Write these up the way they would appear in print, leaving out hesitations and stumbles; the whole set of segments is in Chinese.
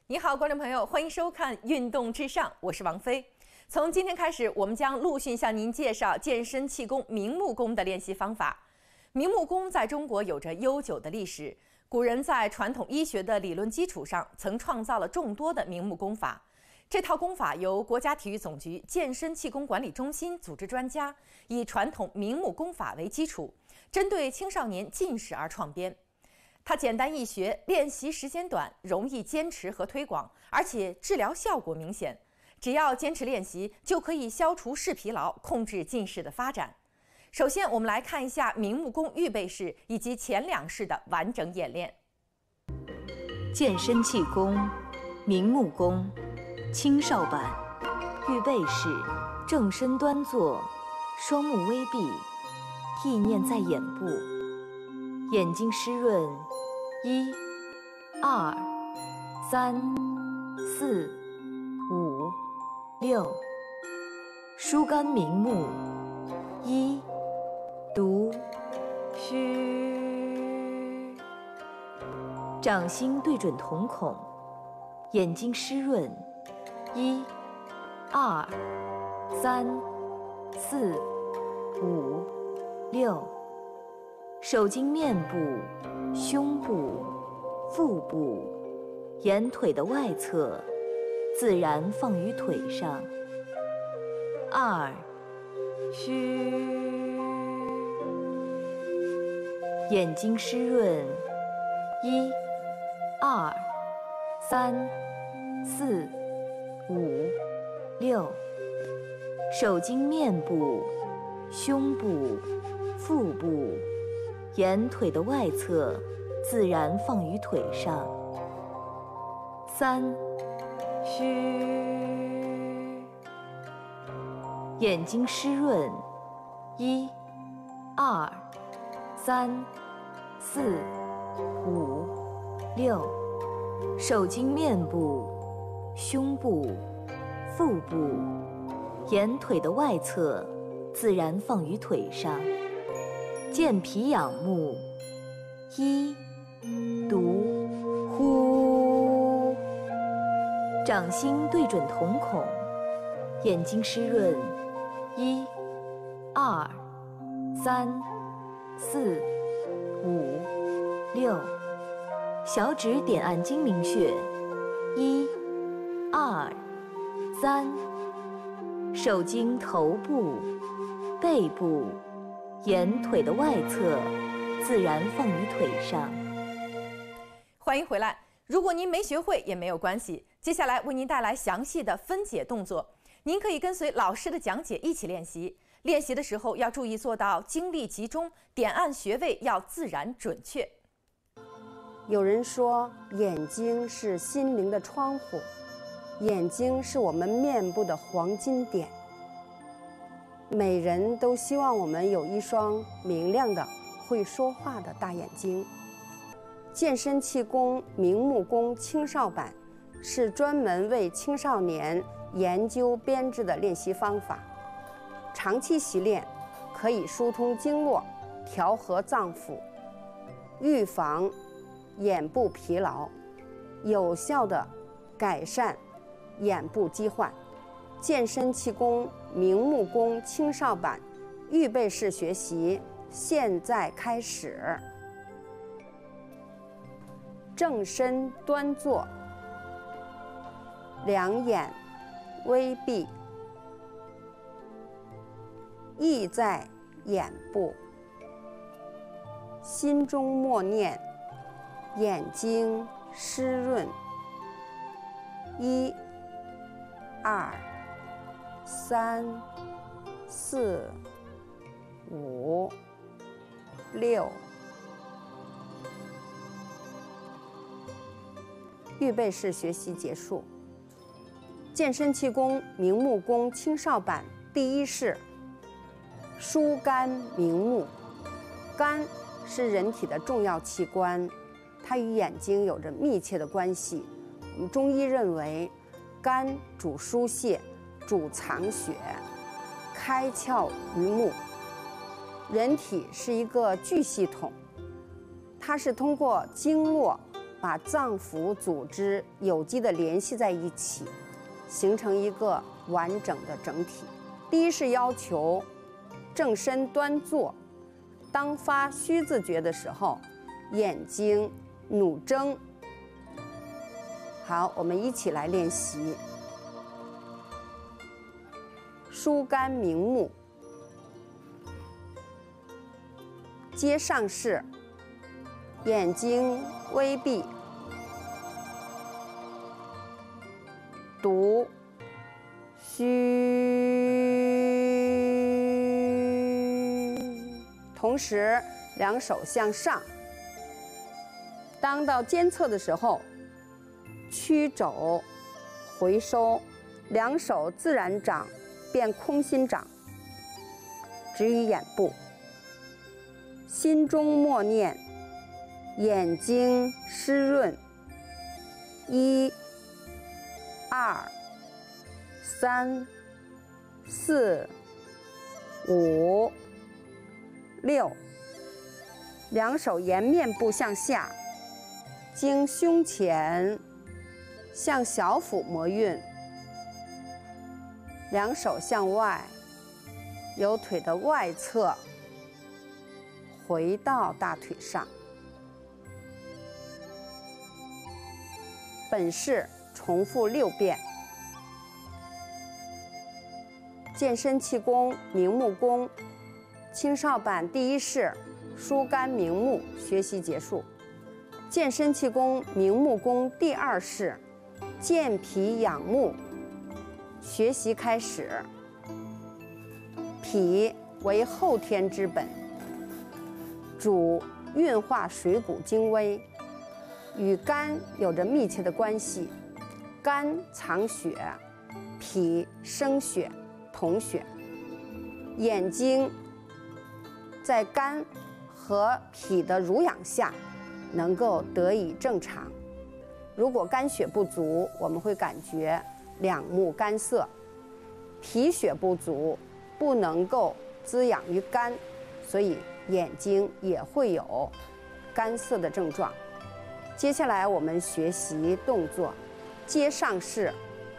你好，观众朋友，欢迎收看《运动至上》，我是王菲。从今天开始，我们将陆续向您介绍健身气功明目功的练习方法。明目功在中国有着悠久的历史，古人在传统医学的理论基础上，曾创造了众多的明目功法。这套功法由国家体育总局健身气功管理中心组织专家以传统明目功法为基础，针对青少年近视而创编。它简单易学，练习时间短，容易坚持和推广，而且治疗效果明显。只要坚持练习，就可以消除视疲劳，控制近视的发展。首先，我们来看一下明目功预备式以及前两式的完整演练。 健身气功，明目功，青少版，预备式，正身端坐，双目微闭，意念在眼部，眼睛湿润。1、2、3、4、5、6，疏肝明目。1、读虚，掌心对准瞳孔，眼睛湿润。1、2、3、4、5、6，手经面部、胸部、腹部、沿腿的外侧，自然放于腿上。2、虚，眼睛湿润。1、2、3、4、5、6，手经面部、胸部、腹部、沿腿的外侧，自然放于腿上。3、虚，眼睛湿润。1、2、3、4、5、6，手经面部、胸部、腹部、沿腿的外侧，自然放于腿上。健脾养目。1、读呼，掌心对准瞳孔，眼睛湿润。1、2、3、4、5、6，小指点按睛明穴。1、2、3，手经头部、背部、沿腿的外侧，自然放于腿上。 欢迎回来。如果您没学会也没有关系，接下来为您带来详细的分解动作，您可以跟随老师的讲解一起练习。练习的时候要注意做到精力集中，点按穴位要自然准确。 有人说，眼睛是心灵的窗户，眼睛是我们面部的黄金点。每人都希望我们有一双明亮的、会说话的大眼睛。健身气功明目功青少版是专门为青少年研究编制的练习方法，长期习练可以疏通经络，调和脏腑，预防眼部疲劳，有效地改善眼部疾患。健身气功明目功青少版预备式学习现在开始。正身端坐，两眼微闭，意在眼部，心中默念，眼睛湿润。1、2、3、4、5、6。预备式学习结束。健身气功明目功青少版第1式，疏肝明目。肝是人体的重要器官，它与眼睛有着密切的关系。我们中医认为，肝主疏泄，主藏血，开窍于目。人体是一个巨系统，它是通过经络、 把脏腑组织有机的联系在一起，形成一个完整的整体。第一是要求正身端坐，当发虚字诀的时候，眼睛努睁。好，我们一起来练习。疏肝明目，接上势，眼睛微闭，读虚，同时两手向上。当到肩侧的时候，曲肘回收，两手自然掌变空心掌，止于眼部。心中默念，眼睛湿润。1、2、3、4、5、6，两手沿面部向下，经胸前向小腹摩运，两手向外，由腿的外侧回到大腿上。本式重复6遍。健身气功明目功青少版第1式疏肝明目学习结束。健身气功明目功第2式健脾养目学习开始。脾为后天之本，主运化水谷精微，与肝有着密切的关系。肝藏血，脾生血，统血。眼睛在肝和脾的濡养下能够得以正常。如果肝血不足，我们会感觉两目干涩；脾血不足，不能够滋养于肝，所以眼睛也会有干涩的症状。接下来我们学习动作，接上势，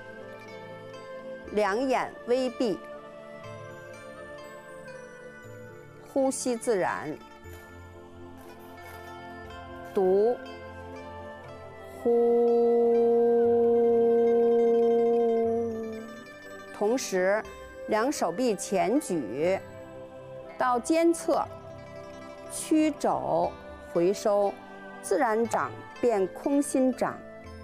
两眼微闭，呼吸自然，读呼，同时两手臂前举到肩侧，曲肘回收，自然掌变空心掌，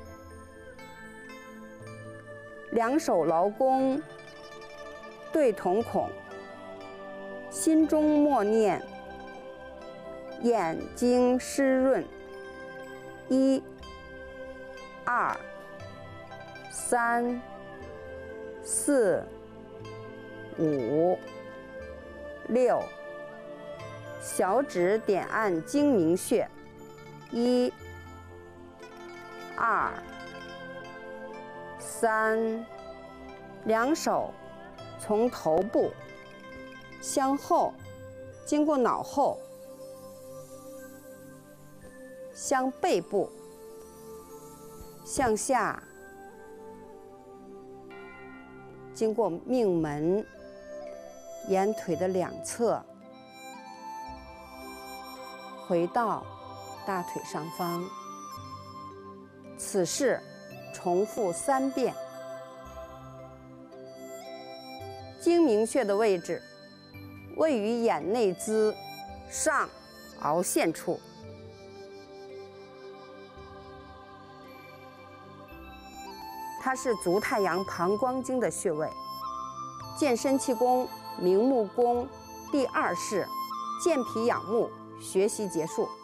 两手劳宫对瞳孔，心中默念，眼睛湿润。1、2、3、4、5、6，小指点按睛明穴。1、2、3，两手从头部向后，经过脑后，向背部，向下，经过命门，沿腿的两侧，回到大腿上方。此式重复3遍。睛明穴的位置位于眼内眦上凹陷处，它是足太阳膀胱经的穴位。健身气功明目功第2式健脾养目学习结束。